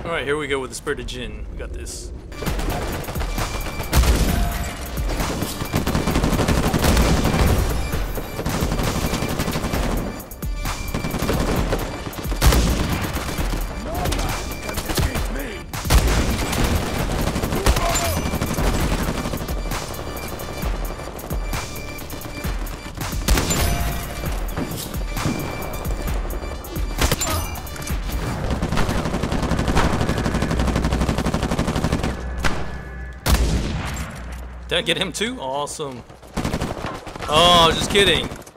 Alright, here we go with the Spirit of Djinn. We got this. Did I get him too? Awesome. Oh, just kidding.